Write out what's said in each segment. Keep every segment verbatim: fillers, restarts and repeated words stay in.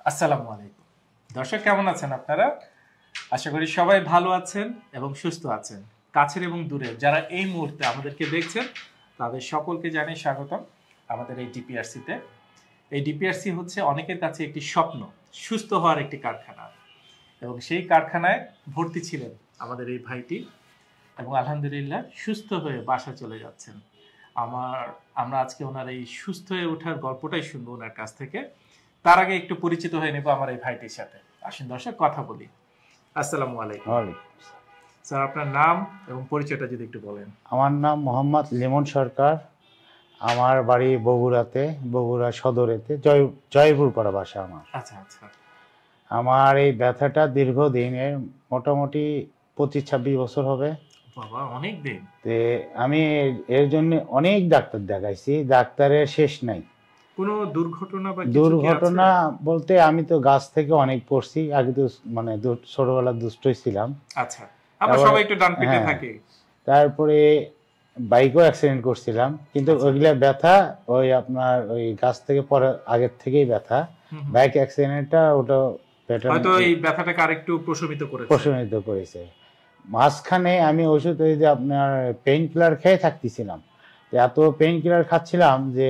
আসসালামু আলাইকুম দর্শক, কেমন আছেন আপনারা? আশা করি সবাই ভালো আছেন এবং সুস্থ আছেন। কাছের এবং দূরের যারা এই মুহূর্তে আমাদেরকে দেখছেন তাদের সকলকে জানাই স্বাগতম আমাদের এই ডিপিআরসিতে। এই ডিপিআরসি হচ্ছে অনেকের কাছে একটি স্বপ্ন, সুস্থ হওয়ার একটি কারখানা, এবং সেই কারখানায় ভর্তি ছিলেন আমাদের এই ভাইটি এবং আলহামদুলিল্লাহ সুস্থ হয়ে বাসা চলে যাচ্ছেন। আমার আমরা আজকে ওনার এই সুস্থ হয়ে ওঠার গল্পটাই শুনবো ওনার কাছ থেকে। তার আগে একটু পরিচিত হয়ে নেব আমার এই ভাইটির সাথে। আসুন দর্শক, কথা বলি। আসসালামু আলাইকুম। ওয়ালাইকুম স্যার, আপনার নাম এবং পরিচয়টা যদি একটু বলেন। আমার নাম মোহাম্মদ লিমন সরকার। আমার বাড়ি বগুড়াতে, বগুড়া সদরেতে, জয় জয়পুর পাড়া বাসা আমার। আচ্ছা আচ্ছা। আমার এই ব্যথাটা দীর্ঘদিনের, মোটামুটি পঁচিশ ছাব্বিশ বছর হবে। বাবা, অনেক দিন। তে আমি এর জন্য অনেক ডাক্তার দেখাইছি, ডাক্তারের শেষ নাই। কোনো দুর্ঘটনা বা দুর্ঘটনা বলতে আমি তো গাছ থেকে অনেক পড়ছি, আগে তো মানে ছোটবেলা দুষ্টই ছিলাম। আচ্ছা, আমরা সবাই একটু ডান পিঠে থাকি। তারপরে বাইকও অ্যাক্সিডেন্ট করছিলাম, কিন্তু ওইগুলা ব্যথা ওই আপনার ওই গাছ থেকে পরে আগের থেকেই ব্যথা। বাইক অ্যাক্সিডেন্টটা ওটা হয়তো এই ব্যথাটাকে আরেকটু প্রশমিত করেছে প্রশমিত করেছে। মাঝখানে আমি ওষুধ ওই যে আপনার পেইন কিলার খেয়ে থাকতেছিলাম, এত পেইন কিলার খাচ্ছিলাম যে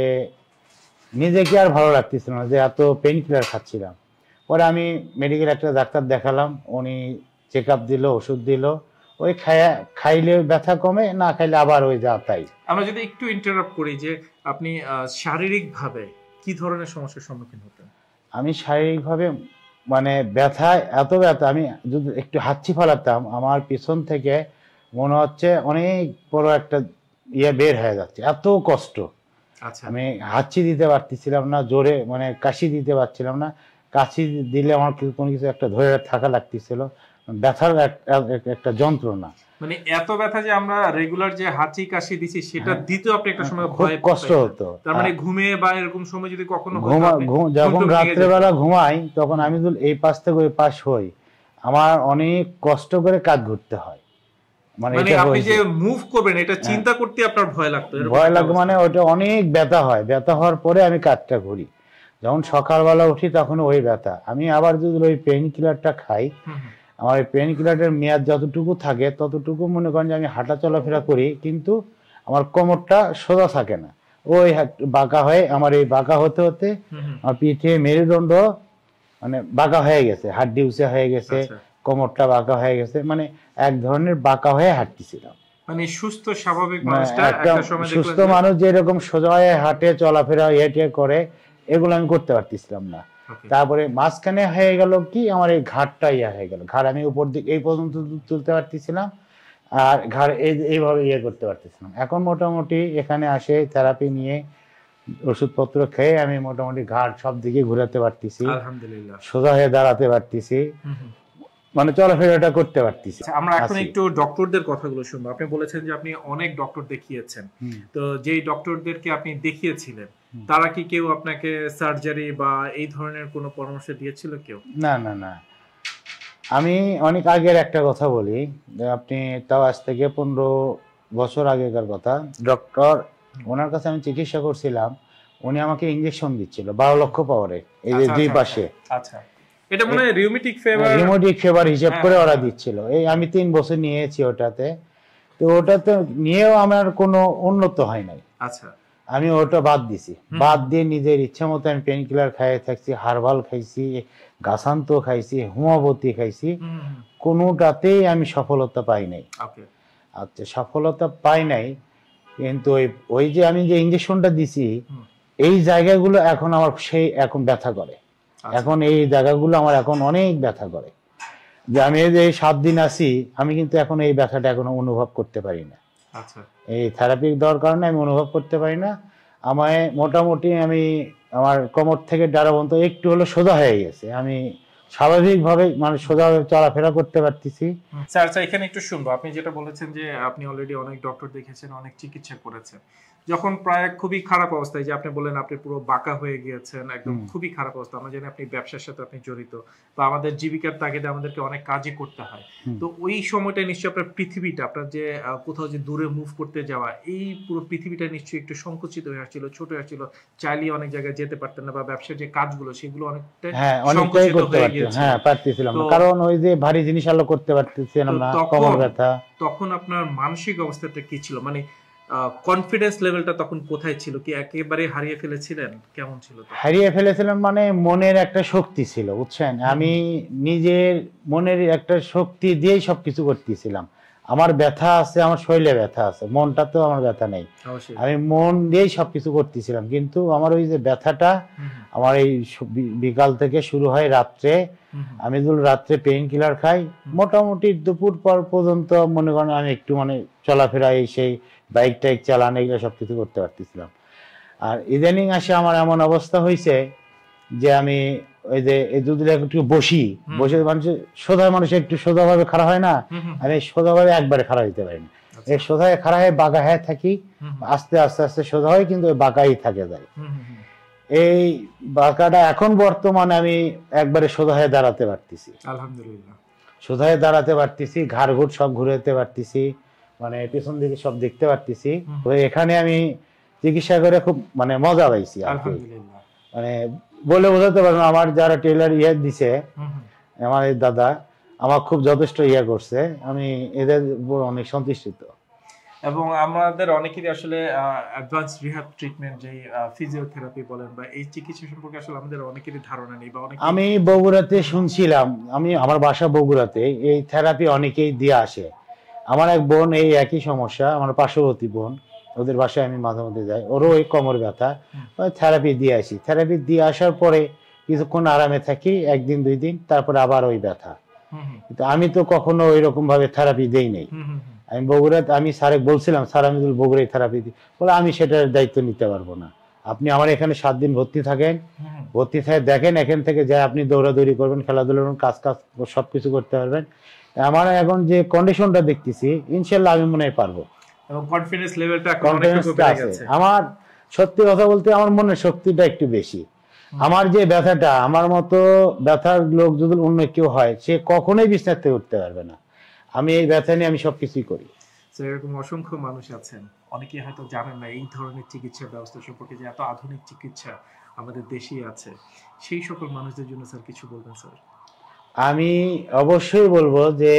নিজেকে আর ভালো লাগতেছিল না, যে এত পেইন কিলার খাচ্ছিলাম। পরে আমি মেডিকেল একটা ডাক্তার দেখালাম, উনি চেক আপ দিল, ওষুধ দিল। ওই খায়া খাইলে ব্যথা কমে, না খাইলে আবার ওই যা তাই। আমরা যদি একটু ইন্টারাপ্ট করি, যে আপনি শারীরিকভাবে কি ধরনের সমস্যার সম্মুখীন হতেন? আমি শারীরিকভাবে মানে ব্যথায় এত ব্যথা, আমি যদি একটু হাঁচি ফেলাতাম আমার পিছন থেকে মনে হচ্ছে অনেক বড় একটা ইয়ে বের হয়ে যাচ্ছে, এত কষ্ট। আচ্ছা। আমি হাঁচি দিতে পারতেছিলাম না, জোরে মানে কাশি দিতে পারছিলাম না। কাশি দিলে আমার কোনো কিছু একটা ধরে থাকা লাগতেছিল, ব্যথার একটা যন্ত্রণা। মানে এত ব্যথা যে আমরা রেগুলার যে হাঁচি কাশি দিছি সেটা দিতেও আপনি একটা সময় খুব কষ্ট হতো। তার মানে ঘুমে বা এরকম সময় যদি কখনো যখন রাত্রেবেলা ঘুমাই, তখন আমি যদি এই পাশ থেকে ওই পাশ হই, আমার অনেক কষ্ট করে কাজ করতে হয়। মানে আপনি যে মুভ করবেন এটা চিন্তা করতে আপনার ভয় লাগতো? ভয় লাগে মানে ওটা অনেক ব্যথা হয়। ব্যথা হওয়ার পরে আমি কাজটা করি। যখন সকালবেলা উঠি তখন ওই ব্যথা। আমি আবার যদি ওই পেইন কিলারটা খাই, আমার এই পেইন কিলারের মেয়াদ যতটুকু থাকে ততটুকু মনে করেন যে আমি হাঁটা চলাফেরা করি, কিন্তু আমার কোমরটা সোজা থাকে না, ওই বাঁকা হয়ে আমার এই বাঁকা হতে হতে আমার পিঠে মেরুদণ্ড মানে বাঁকা হয়ে গেছে, হাড্ডি উঁচা হয়ে গেছে, কোমরটা বাঁকা হয়ে গেছে, মানে এক ধরনের বাঁকা হয়ে হাঁটতেছিলাম। মানে সুস্থ স্বাভাবিক মানুষটা একটা সুস্থ মানুষ যেরকম সোজা হয়ে হাঁটে, চলাফেরা হেঁটে করে, এগুলো আমি করতে পারতেছিলাম না। তারপরে মাঝখানে হয়ে গেল কি, আমার এই ঘাড়টা ইয়া হয়ে গেল। ঘাড় আমি উপর দিকে এই পর্যন্ত তুলতে পারতেছিলাম, আর ঘাড় এইভাবে ইয়ে করতে পারতেছিলাম। এখন মোটামুটি এখানে আসে থেরাপি নিয়ে ওষুধপত্র খেয়ে আমি মোটামুটি ঘাড় সব দিকে ঘুরাতে পারতেছি, আলহামদুলিল্লাহ সোজা হয়ে দাঁড়াতে পারতেছি, মানে চলাফেরাটা করতে পারতেছি। আমরা এখন একটু ডক্টরদের কথাগুলো শুনবো। আপনি বলেছেন যে আপনি অনেক ডক্টর দেখিয়েছেন, তো যেই ডক্টরদেরকে আপনি দেখিয়েছিলেন তারা কি কেউ আপনাকে সার্জারি বা এই ধরনের কোনো পরামর্শ দিয়েছিল কেউ? না না না, আমি অনেক আগের একটা কথা বলি, আপনি তাও আজ থেকে পনেরো বছর আগেকার কথা। ডক্টর ওনার কাছে আমি চিকিৎসা করছিলাম, উনি আমাকে ইঞ্জেকশন দিচ্ছিল বারো লক্ষ পাওয়ারে, এই যে দুই পাশে। আচ্ছা, এটা মনে হয় রিউমেটিক ফিভার, রিউমেটিক ফিভার হিসাব করে ওরা দিচ্ছিল। এই আমি তিন বছর নিয়েছি ওটাতে, তো ওটাতে নিয়েও আমার কোনো উন্নত হয় নাই। আচ্ছা, আমি ওটা বাদ দিছি। বাদ দিয়ে নিজের ইচ্ছা মতো আমি পেন কিলার খাইয়ে থাকছি, হার্বাল খাইছি, গাছান্ত খাইছি, হোমিওপ্যাথি খাইছি, কোনোটাতেই আমি সফলতা পাই নাই। আচ্ছা, সফলতা পাই নাই, কিন্তু ওই ওই যে আমি যে ইঞ্জেকশনটা দিছি এই জায়গাগুলো এখন আমার সেই এখন ব্যথা করে। এখন এই জায়গাগুলো আমার এখন অনেক ব্যথা করে, যে আমি এই যে সাত দিন আছি, আমি কিন্তু এখন এই ব্যথাটা এখনো অনুভব করতে পারি না। আচ্ছা, এই থেরাপি দেওয়ার কারণে আমি অনুভব করতে পারি না। আমায় মোটামুটি আমি আমার কোমর থেকে ডাড়া পর্যন্ত একটু হলো সোজা হয়ে গেছে, আমি স্বাভাবিকভাবে মানে সোজাভাবে চলাফেরা করতে পারতেছি। স্যার স্যার এখানে একটু শুনবো, আপনি যেটা বলেছেন যে আপনি অলরেডি অনেক ডক্টর দেখেছেন, অনেক চিকিৎসা করেছেন, যখন প্রায় খুবই খারাপ অবস্থায়, যে আপনি বললেন আপনি পুরো বাঁকা হয়ে গিয়েছেন, একদম খুবই খারাপ অবস্থা, আমরা জানি আপনি ব্যবসার সাথে আপনি জড়িত বা আমাদের জীবিকার তাগিদে আমাদেরকে অনেক কাজই করতে হয়, তো ওই সময়টা নিশ্চয়ই আপনার পৃথিবীটা, আপনার যে কোথাও যে দূরে মুভ করতে যাওয়া, এই পুরো পৃথিবীটা নিশ্চয়ই একটু সংকুচিত হয়ে আসছিল, ছোট হয়ে আসছিল, চাইলেই অনেক জায়গায় যেতে পারতেন না, বা ব্যবসার যে কাজগুলো সেগুলো অনেকটা হ্যাঁ অনেকটাই করতে পারতেন, হ্যাঁ পারতেছিলাম না, কারণ ওই যে ভারী জিনিস আলো করতে পারতেছিলাম না, কোমর ব্যথা। তখন আপনার মানসিক অবস্থাটা কি ছিল, মানে কনফিডেন্স লেভেলটা তখন কোথায় ছিল, কি একেবারে হারিয়ে ফেলেছিলেন, কেমন ছিল? হারিয়ে ফেলেছিলাম মানে মনের একটা শক্তি ছিল, বুঝছেন, আমি নিজের মনের একটা শক্তি দিয়েই সবকিছু করতেছিলাম। আমার ব্যথা আছে, আমার শরীরে ব্যথা আছে, মনটা তো আমার ব্যথা নেই, আমি মন দিয়েই সবকিছু করতেছিলাম, কিন্তু আমার ওই যে ব্যথাটা আমার এই বিকাল থেকে শুরু হয় রাত্রে, আমি যদি রাত্রে পেইন কিলার খাই, মোটামুটি দুপুর পর পর্যন্ত মনে করেন আমি একটু মানে চলাফেরা, এই সেই বাইক টাইক চালানো এগুলো সবকিছু করতে পারতেছিলাম। আর ইদানিং আসে আমার এমন অবস্থা হয়েছে যে আমি ওই যে যদি একটু বসি, বসে মানুষের সোজা, মানুষ একটু সোজাভাবে খাড়া হয় না, আমি সোজাভাবে একবারে খাড়া হইতে পারি না, এই সোজা খাড়া হয়ে বাঁকা হয়ে থাকি, আস্তে আস্তে আস্তে সোজা হয়, কিন্তু ওই বাঁকাই থাকে যায়। এই বাঁকাটা এখন বর্তমানে আমি একবারে সোজা হয়ে দাঁড়াতে পারতেছি, আলহামদুলিল্লাহ, সোজা হয়ে দাঁড়াতে পারতেছি, ঘাড় ঘুট সব ঘুরাতে পারতেছি, মানে পেছন দিকে সব দেখতে পারতেছি। তো এখানে আমি চিকিৎসা করে খুব মানে মজা পাইছি, মানে বলে বোঝাতে পারবো। আমার যারা টেলার ইয়ে দিছে, আমার দাদা আমার খুব যথেষ্ট ইয়ে করছে, আমি এদের উপর অনেক সন্তুষ্ট। এবং আমাদের অনেকেরই আসলে অ্যাডভান্স রিহ্যাব ট্রিটমেন্ট, যে ফিজিওথেরাপি বলেন বা এই চিকিৎসা সম্পর্কে আসলে আমাদের অনেকেরই ধারণা নেই, বা অনেকে, আমি বগুড়াতে শুনছিলাম, আমি আমার বাসা বগুড়াতে, এই থেরাপি অনেকেই দিয়ে আসে। আমার এক বোন এই একই সমস্যা, আমার পার্শ্ববর্তী বোন, ওদের বাসায় আমি মাঝে মধ্যে যাই, ওরও ওই কোমর ব্যথা, থেরাপি দিয়ে আসি। থেরাপি দিয়ে আসার পরে কিছুক্ষণ আরামে থাকি, একদিন দুই দিন, তারপরে আবার ওই ব্যথা। কিন্তু আমি তো কখনো ওই রকম ভাবে থেরাপি দেই নাই। আমি বগুড়াতে আমি স্যারে বলছিলাম, স্যার আমি যদি বগুড়ায় থেরাপি দিই, বলে আমি সেটার দায়িত্ব নিতে পারবো না, আপনি আমার এখানে সাত দিন ভর্তি থাকেন, ভর্তি থেকে দেখেন, এখান থেকে যাই আপনি দৌড়াদৌড়ি করবেন, খেলাধুলা করবেন, কাজ কাজ সবকিছু করতে পারবেন। আমার এখন যে কন্ডিশনটা দেখতেছি, ইনশাল্লাহ আমি মনে হয় পারবো, এবং কনফিডেন্স লেভেলটা এখন অনেকটুকু বেড়ে গেছে। আমার সত্যি কথা বলতে আমার মনের শক্তিটা একটু বেশি। আমার যে ব্যথাটা, আমার মতো ব্যথার লোক যদি অন্য কেউ হয়, সে কখনোই বিছানা থেকে উঠতে পারবে না। আমি এই ব্যথা নিয়ে আমি সবকিছুই করি। এরকম অসংখ্য মানুষ আছেন, অনেকেই হয়তো জানেন না এই ধরনের চিকিৎসা ব্যবস্থা সম্পর্কে, যে এত আধুনিক চিকিৎসা আমাদের দেশেই আছে। সেই সকল মানুষদের জন্য স্যার কিছু বলবেন? স্যার আমি অবশ্যই বলবো যে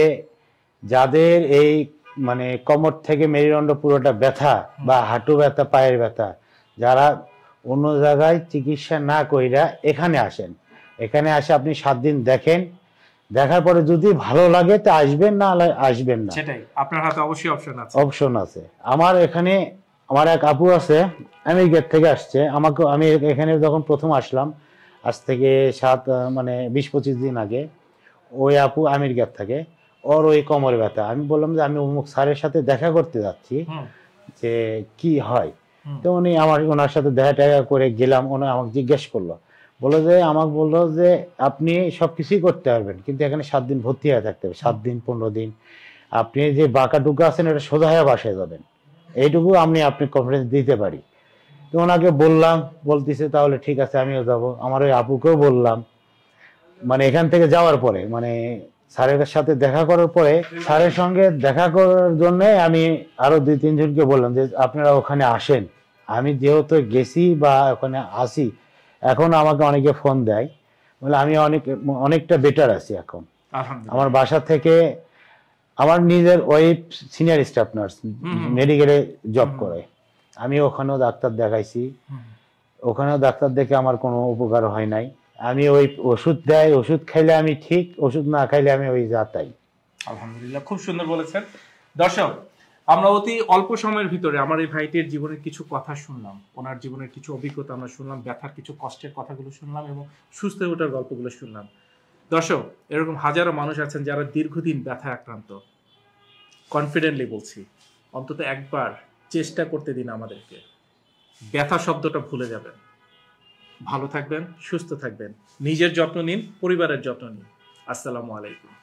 যাদের এই মানে কোমর থেকে মেরুদণ্ড পুরোটা ব্যথা, বা হাঁটু ব্যথা, পায়ের ব্যথা, যারা অন্য জায়গায় চিকিৎসা না কইরা এখানে আসেন, এখানে আসে আপনি সাত দিন দেখেন, দেখার পরে যদি ভালো লাগে তা আসবেন, না আসবেন না, সেটাই আপনার হাতে অবশ্যই অপশন আছে। অপশন আছে। আমার এখানে আমার এক আপু আছে, আমেরিকা থেকে আসছে, আমাকে আমি এখানে যখন প্রথম আসলাম, আজ থেকে সাত মানে বিশ পঁচিশ দিন আগে, ওই আপু আমেরিকার থাকে, ওর ওই কোমর ব্যথা। আমি বললাম যে আমি অমুক স্যারের সাথে দেখা করতে যাচ্ছি, যে কি হয়। তো উনি আমার ওনার সাথে দেখা টেকা করে গেলাম, উনি আমাকে জিজ্ঞেস করলো, বললো যে আমাকে বললো যে আপনি সবকিছুই করতে পারবেন, কিন্তু এখানে সাত দিন ভর্তি হয়ে থাকতে হবে, সাত দিন পনেরো দিন। আপনি যে বাঁকা টুকা আছেন এটা সোজা হয়ে বাসায় যাবেন, এইটুকু আমি আপনি কনফিডেন্স দিতে পারি। তো ওনাকে বললাম, বলতেছে তাহলে ঠিক আছে আমিও যাব। আমার ওই আপুকেও বললাম, মানে এখান থেকে যাওয়ার পরে, মানে স্যারের সাথে দেখা করার পরে, স্যারের সঙ্গে দেখা করার জন্য আমি আরো দুই তিনজনকে বললাম যে আপনারা ওখানে আসেন। আমি যেহেতু গেছি বা ওখানে আসি, এখন আমাকে অনেকে ফোন দেয়, বলে আমি অনেক অনেকটা বেটার আছি এখন। আমার বাসা থেকে আমার নিজের ওয়াইফ সিনিয়র স্টাফ নার্স, মেডিকেলে জব করে, আমি ওখানেও ডাক্তার দেখাইছি, ওখানেও ডাক্তার দেখে আমার কোনো উপকার হয় নাই। আমি ওই ওষুধ দেয়, ওষুধ খাইলে আমি ঠিক, ওষুধ না খাইলে আমি ওই যাতাই। আলহামদুলিল্লাহ, খুব সুন্দর বলেছেন। দর্শক, আমরা অতি অল্প সময়ের ভিতরে আমার এই ভাইটির জীবনের কিছু কথা শুনলাম, ওনার জীবনের কিছু অভিজ্ঞতা আমরা শুনলাম, ব্যথার কিছু কষ্টের কথাগুলো শুনলাম, এবং সুস্থ হয়ে ওঠার গল্পগুলো শুনলাম। দর্শক, এরকম হাজারো মানুষ আছেন যারা দীর্ঘদিন ব্যথা আক্রান্ত। কনফিডেন্টলি বলছি, অন্তত একবার চেষ্টা করতে দিন আমাদেরকে, ব্যথা শব্দটা ভুলে যাবেন। ভালো থাকবেন, সুস্থ থাকবেন, নিজের যত্ন নিন, পরিবারের যত্ন নিন। আসসালামু আলাইকুম।